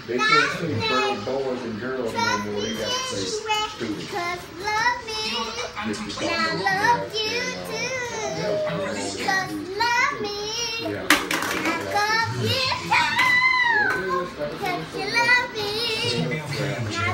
They can't say boys and girls no more. They got to say students. Because love me, and I love you too. Because love me, and I love you too. Because you love me, and I